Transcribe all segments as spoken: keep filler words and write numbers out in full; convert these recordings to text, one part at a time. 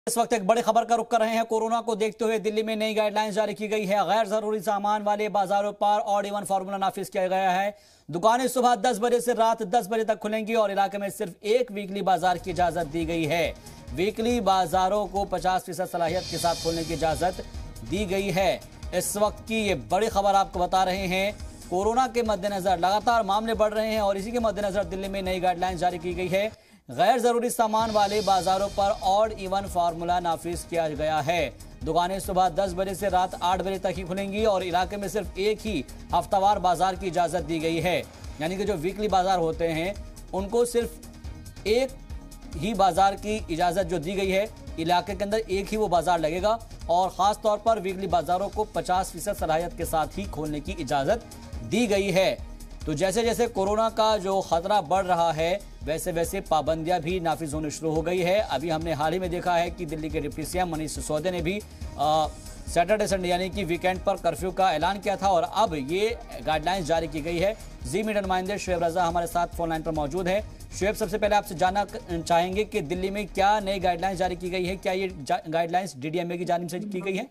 इस वक्त एक बड़ी खबर का रुख कर रहे हैं। कोरोना को देखते हुए दिल्ली में नई गाइडलाइंस जारी की गई है। गैर जरूरी सामान वाले बाजारों पर ऑड इवन फार्मूला नाफिज किया गया है। दुकानें सुबह दस बजे से रात दस बजे तक खुलेंगी और इलाके में सिर्फ एक वीकली बाजार की इजाजत दी गई है। वीकली बाजारों को पचास फीसद सलाहियत के साथ खोलने की इजाजत दी गई है। इस वक्त की ये बड़ी खबर आपको बता रहे हैं। कोरोना के मद्देनजर लगातार मामले बढ़ रहे हैं और इसी के मद्देनजर दिल्ली में नई गाइडलाइंस जारी की गई है। गैर जरूरी सामान वाले बाजारों पर ऑड इवन फार्मूला नाफिज किया गया है। दुकानें सुबह दस बजे से रात आठ बजे तक ही खुलेंगी और इलाके में सिर्फ एक ही हफ्तावार बाजार की इजाजत दी गई है। यानी कि जो वीकली बाजार होते हैं उनको सिर्फ एक ही बाजार की इजाजत जो दी गई है। इलाके के अंदर एक ही वो बाजार लगेगा और खास तौर पर वीकली बाजारों को पचास फीसद सलाहियत के साथ ही खोलने की इजाजत दी गई है। तो जैसे जैसे कोरोना का जो खतरा बढ़ रहा है वैसे वैसे पाबंदियां भी नाफिज होनी शुरू हो गई है। अभी हमने हाल ही में देखा है कि दिल्ली के डिप्टी सीएम मनीष सिसोदिया ने भी सैटरडे संडे यानी कि वीकेंड पर कर्फ्यू का ऐलान किया था और अब ये गाइडलाइंस जारी की गई है। जी मीडिया नुमाइंदे शुएब रजा हमारे साथ फोन लाइन पर मौजूद है। शुएब, सबसे पहले आपसे जानना चाहेंगे कि दिल्ली में क्या नई गाइडलाइंस जारी की गई है, क्या ये गाइडलाइंस डीडीएमए की जानिब से की गई है?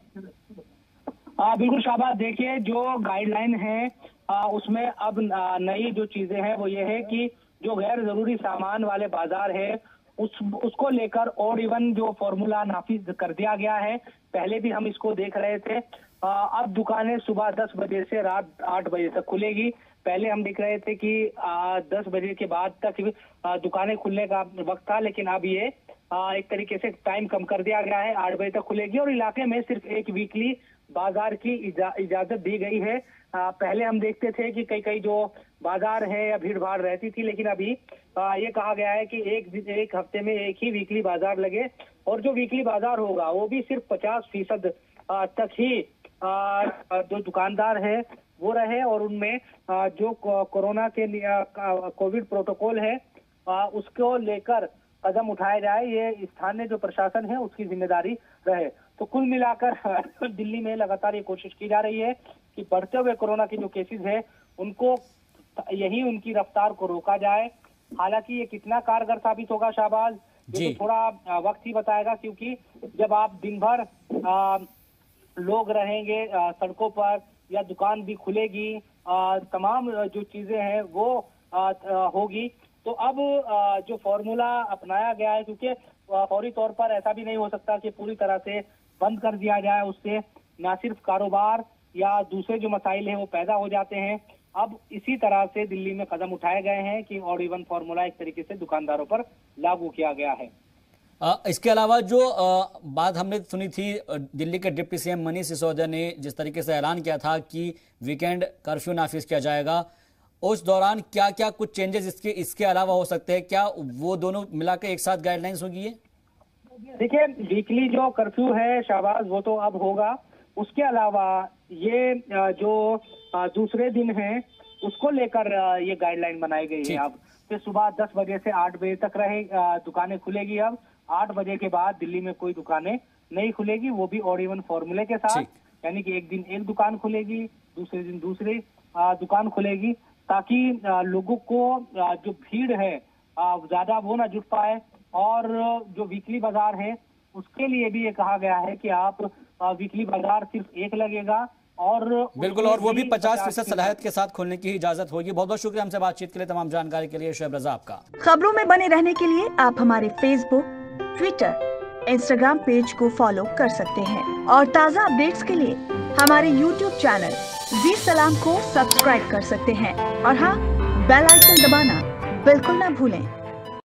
हाँ बिल्कुल शाबाश, देखिए जो गाइडलाइन है आ, उसमें अब नई जो चीजें हैं वो ये है कि जो गैर जरूरी सामान वाले बाजार है उस उसको लेकर ऑड इवन जो फॉर्मूला नाफिज कर दिया गया है। पहले भी हम इसको देख रहे थे। आ, अब दुकानें सुबह दस बजे से रात आठ बजे तक खुलेगी। पहले हम देख रहे थे कि आ, दस बजे के बाद तक आ, दुकानें खुलने का वक्त था, लेकिन अब ये आ, एक तरीके से टाइम कम कर दिया गया है। आठ बजे तक खुलेगी और इलाके में सिर्फ एक वीकली बाजार की इजा, इजाजत दी गई है। आ, पहले हम देखते थे कि कई कई जो बाजार है या भीड़ भाड़ रहती थी, लेकिन अभी आ, ये कहा गया है कि एक एक हफ्ते में एक ही वीकली बाजार लगे और जो वीकली बाजार होगा वो भी सिर्फ पचास फीसद तक ही आ, जो दुकानदार है वो रहे और उनमें आ, जो कोरोना के कोविड प्रोटोकॉल है आ, उसको लेकर कदम उठाया जाए। ये स्थानीय जो प्रशासन है उसकी जिम्मेदारी रहे। तो कुल मिलाकर दिल्ली में लगातार ये कोशिश की जा रही है कि बढ़ते हुए कोरोना के जो केसेस है उनको यही उनकी रफ्तार को रोका जाए। हालांकि ये कितना कारगर साबित होगा शाहबाज, ये तो थोड़ा वक्त ही बताएगा, क्योंकि जब आप दिन भर आ, लोग रहेंगे आ, सड़कों पर या दुकान भी खुलेगी, आ, तमाम जो चीजें हैं वो आ, आ, होगी। तो अब आ, जो फॉर्मूला अपनाया गया है, क्योंकि फौरी तौर पर ऐसा भी नहीं हो सकता कि पूरी तरह से बंद कर दिया जाए, उससे न सिर्फ कारोबार या दूसरे जो मसाइल हैं वो पैदा हो जाते हैं। अब इसी तरह से दिल्ली में कदम उठाए गए हैं कि ऑड इवन फॉर्मूला एक तरीके से दुकानदारों पर लागू किया गया है। आ, इसके अलावा जो आ, बात हमने सुनी थी दिल्ली के डिप्टी सीएम मनीष सिसोदिया ने जिस तरीके से ऐलान किया था कि वीकेंड कर्फ्यू नाफिज किया जाएगा, उस दौरान क्या क्या कुछ चेंजेस इसके इसके अलावा हो सकते हैं? क्या वो दोनों मिलाकर एक साथ गाइडलाइंस होगी? ये देखिए, वीकली जो कर्फ्यू है शाहबाज वो तो अब होगा। उसके अलावा ये जो दूसरे दिन है उसको लेकर ये गाइडलाइन बनाई गई है अब कि सुबह दस बजे से आठ बजे तक रहे दुकानें खुलेगी। अब आठ बजे के बाद दिल्ली में कोई दुकानें नहीं खुलेगी, वो भी ऑड इवन फॉर्मूले के साथ। यानी कि एक दिन एक दुकान खुलेगी, दूसरे दिन दूसरी दुकान खुलेगी, ताकि लोगों को जो भीड़ है ज्यादा वो ना जुट पाए। और जो वीकली बाजार है उसके लिए भी ये कहा गया है कि आप वीकली बाजार सिर्फ एक लगेगा और बिल्कुल, और वो भी पचास फीसद सलाहियत के साथ खोलने की इजाजत होगी। बहुत बहुत शुक्रिया हमसे बातचीत के लिए, तमाम जानकारी के लिए शुएब रजा आपका। खबरों में बने रहने के लिए आप हमारे फेसबुक, ट्विटर, इंस्टाग्राम पेज को फॉलो कर सकते हैं और ताज़ा अपडेट्स के लिए हमारे यूट्यूब चैनल जी सलाम को सब्सक्राइब कर सकते हैं। और हाँ, बेल आइकन दबाना बिल्कुल ना भूलें।